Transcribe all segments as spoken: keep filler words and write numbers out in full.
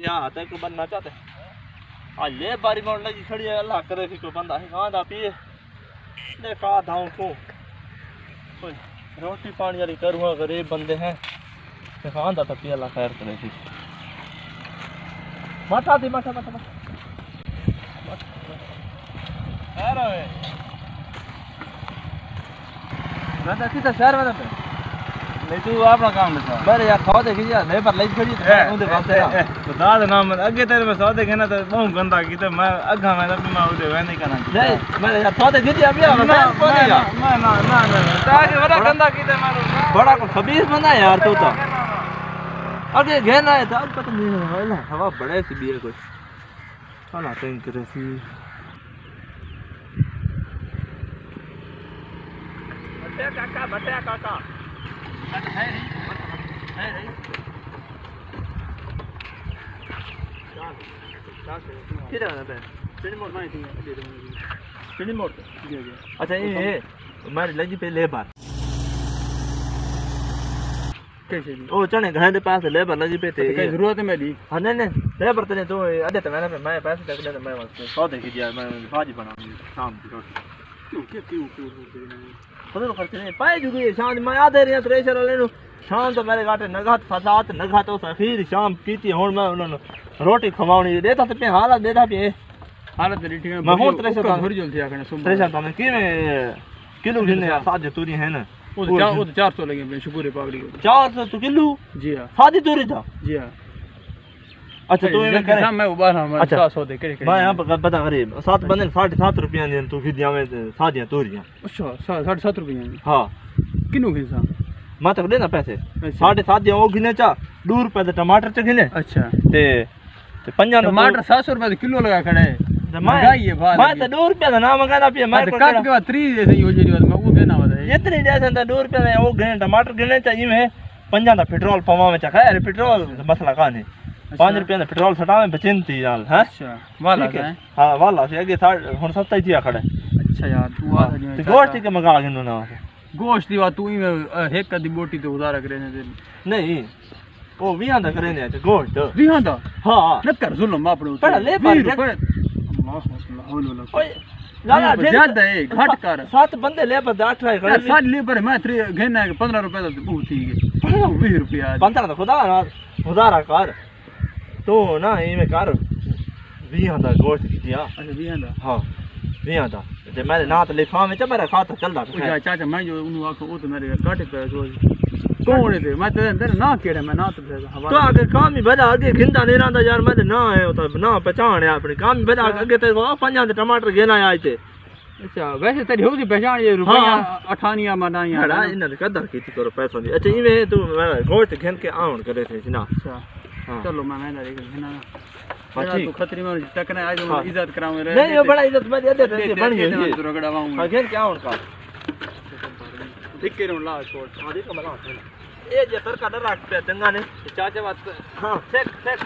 यहाँ तक को बनना चाहते आ ले बारी मोड़ लगी खड़ी है अल्लाह करे कि कोई बंदा है कहाँ दा पिए देखा धाऊ को कोई रोटी पानी वाली करूँगा गरीब बंदे हैं कहाँ दा पिए अल्लाह खैर करे थी मत आती मत मत मत खैर है मैं तो कितना शहर में था नहीं तू अपना काम लेता मेरे यार खा देखी यार नहीं पर लेट खड़ी है उनके काम से बता दे नाम आगे तेरे में सौ देखे ना तो बहुत गंदा की तो मैं अग्गा में तो मैं उधर वह नहीं करना नहीं मेरे यार खा देखी थी अभी मैं ना ना ना ना ताकि बड़ा गंदा की तो मैं बड़ा को खबीस बना यार तू तो आगे घेना है तो पता नहीं है हवा बड़े सी भी है कुछ खाना टैंक रही बटे काका बटे काका है नहीं है नहीं किधर है पे पिंडी मोड़ में थी पिंडी मोड़ जी जी अच्छा ये हमारी लगी पे लेबर कैसे जी ओ चने घर के पास लेबर लगी पे थे क्या जरूरत है मेरी हां नहीं नहीं लेबर तने तो अदे तो मैंने मैं पैसे तक ले मैं सौ दे दिया मैं भाजी बनाऊंगी शाम की रोटी क्यों क्यों क्यों क्यों खुद तो खर्च नहीं पाए जुगी शाम मैं आ दे रही थ्रेशर वाले नु शाम तो मेरे घाटे नगात फसात नगात तो अखीर शाम पीती हुन मैं उन्होंने रोटी खवाउनी देता तो पे हालत देता पे हालत ठीक है मैं हुन थ्रेशर का भर जल्दी आकने सुन थ्रेशर तो मैं की में किलो गिने साथ तूरी है ना वो तो वो तो चार सौ लगे अपने शुक्र है पागड़ी चार सौ तो किलो जी हां सादी तूरी था जी हां अच्छा तो मैं करे मैं उबार हां मैं सात सौ दे करे मैं यहां पर बता गरीब सात बंदे साढ़े सात रुपया ने तू खिदिया में सादियां तोरियां अच्छा साढ़े सात रुपया हां किनो खिसा मैं तक देना पैसे साढ़े सात दिया वो गिने चा दो रुपए दे टमाटर च गिने अच्छा ते ते पंजा टमाटर सात सौ रुपए किलो लगा खड़े महंगाई है भाई मैं तो दो रुपया दा ना मंगाना पे मैं काट के बाद तीस जैसे योजनी बाद मैं वो देना बता इतनी जैसे तो दो रुपया में वो गिने टमाटर गिने चाहिए में पंजा दा पेट्रोल पवा में चा खैर पेट्रोल मसला का नहीं पाँच रुपया दा पेट्रोल सटावे बचिंती नाल हैं अच्छा वाला है हां वाला से आगे हुन सस्ता ही खड़े अच्छा यार तू आ ते गोश्त के मंगा गिनो ना गोश्त दी बात तू ही एक कदी बोटी तो उधार करे ने नहीं ओ विहां दा करे ने गोश्त विहां दा हां न कर जुल्म अपने पर ले पर अल्लाह अल्लाह ओए लाला ज्यादा है घट कर सात बंदे ले पर आठ है खड़े सात लेबर मैं घेना पंद्रह रुपए तो बहुत ठीक है बीस रुपया पंद्रह तो खुदा उधारा कर तो ना इमे कर विहां दा गोश्त दिया अच्छा विहां दा हां विहां दा ते मेरे नाम तो लिखा में च मेरा खाता चलदा है चाचा मैं जो उन आखो वो तो मेरे काटे पे सो कौन है मैं तेरे अंदर ना केड़े मैं ना तो हवा तो आगे काम ही बड़ा आगे खिंदा नहीं रहा यार मैं ना है तो ना पहचान है अपनी काम ही बड़ा आगे ते पंजा दे टमाटर घेना आए थे अच्छा वैसे तेरी होगी पहचान ये रुपया अठानिया मनाया हड़ा इन कदर की करो पैसों दी अच्छा इमे तू गोश्त घेन के आउन करे थे ना अच्छा चलो मैं मैं देख घेना हां तू खतरी में टकने आज मैं इज्जत कराऊंगा नहीं ये बड़ा इज्जत मैं दे दे बन गई तू रगड़ाऊंगा घेन के आउन का एक के ला छोड़ हां देख बना ये जे तरका डर रख पे चंगा ने चाचा बात हां सेक सेक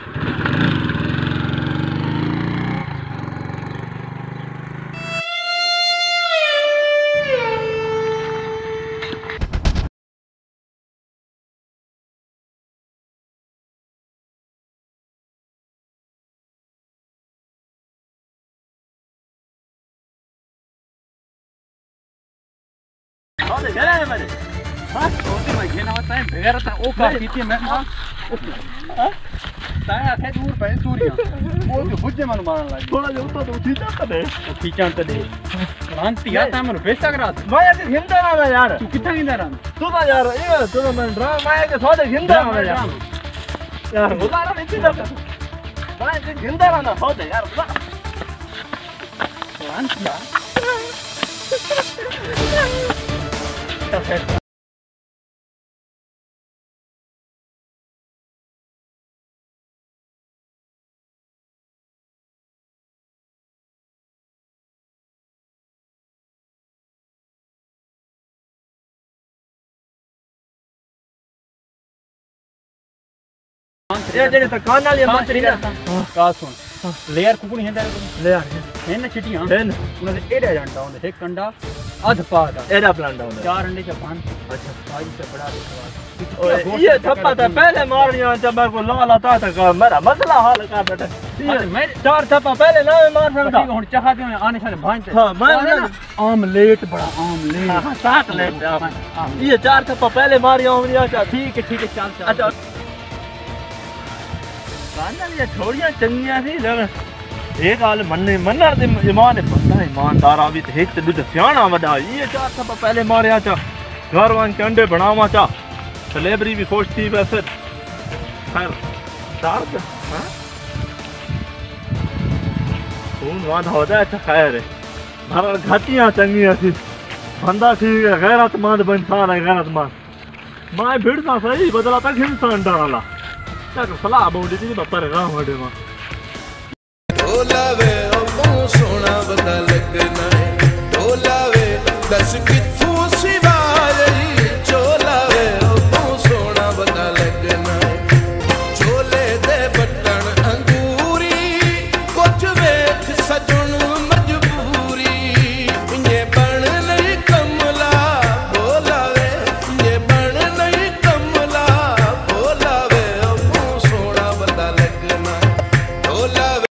हां दे चले मेरे हां तो मैं घेना होता है बेगर था ओ का पीती मैं हां ताया थे दूर पे सूर्य वो जो बुझे मन मारन लगी थोड़ा जो तो उठी जाता दे खींचन तो दे क्रांति या ता मन बेसा करा मैं ऐसे हिंदा ना यार तू कितना हिंदा रहा तू तो यार ये तू मैं ड्रामा मैं के थोड़े हिंदा ना यार यार उतारा नहीं जाता मैं ऐसे हिंदा ना थोड़े यार क्रांति ये जेने त खान वाली मंत्री ना का सुन लेयर कुकुनी है तेरे ले यार है ना चिटियां है उन्हें एड़ा जानता हूं एक कंडा अध पा दा एड़ा प्लांट होंदा चार अंडे च पान अच्छा आज से बड़ा ये थप्पा था पहले मारिया जब मेरे को लाला था तक मेरा मसला हल कर बेटा मैं चार थप्पा पहले ना मार सकता हूं चाहते हैं आने सारे भांजते हां मैं आमलेट बड़ा आमलेट हां साथ ले ये चार थप्पा पहले मारिया हूं अच्छा ठीक है ठीक है चल चल अच्छा गाना ये छोड़ियां चंगियां थी लेकिन एक हाल मनने मनर दे ईमान बंदा ईमानदार आ भी एक ते दूजा सियाना वडा ये चार थप्पा पहले मारिया चा घर वान के अंडे बनावा चा सेलेब्री भी खुश थी वैसे खैर दर्द हां खून वादा होता है अच्छा खैर है घर घाटियां चंगियां थी बंदा ठीक है गैरतमंद इंसान है गैरतमंद मैं भिड़ता सही बदला तक इंसान डाला तक सलाह बोली थी पर राम वडे मा ढोलावे ओ सोना बता लगना है ढोलावे दस